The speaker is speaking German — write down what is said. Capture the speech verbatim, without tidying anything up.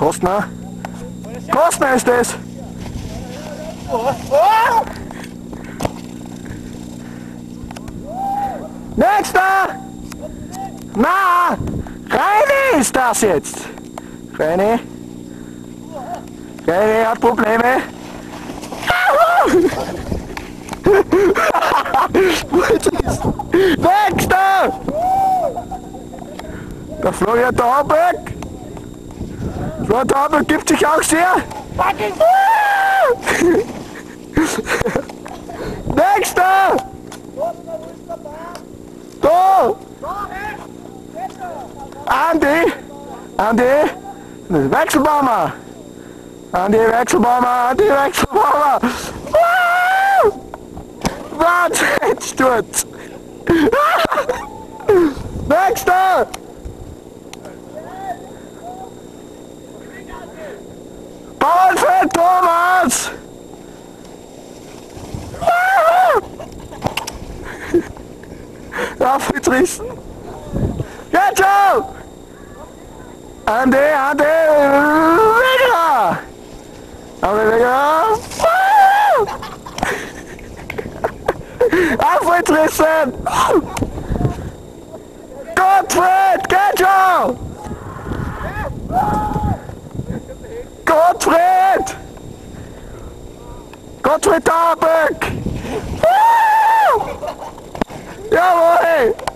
Kostner. Kostner ist es! Nächster! Na! Reini ist das jetzt! Reini? Reini hat Probleme. Nächster! Der Florian Taubeck! Florian Taubeck gibt sich auch sehr! Nächster! Da! Andi! Andi! Wechselbaumer! Andi Wechselbaumer! Andi Wechselbaumer! Wahnsinnssturz! Nächster! Bauernfeld Thomas! Aufgetrissen! Jetzt schon! Andi, Andi! Weger! Andi, Weger! Aufgetrissen! Gottfried, geht schon! Gottfried! Gottfried Taubeck! Jawohl!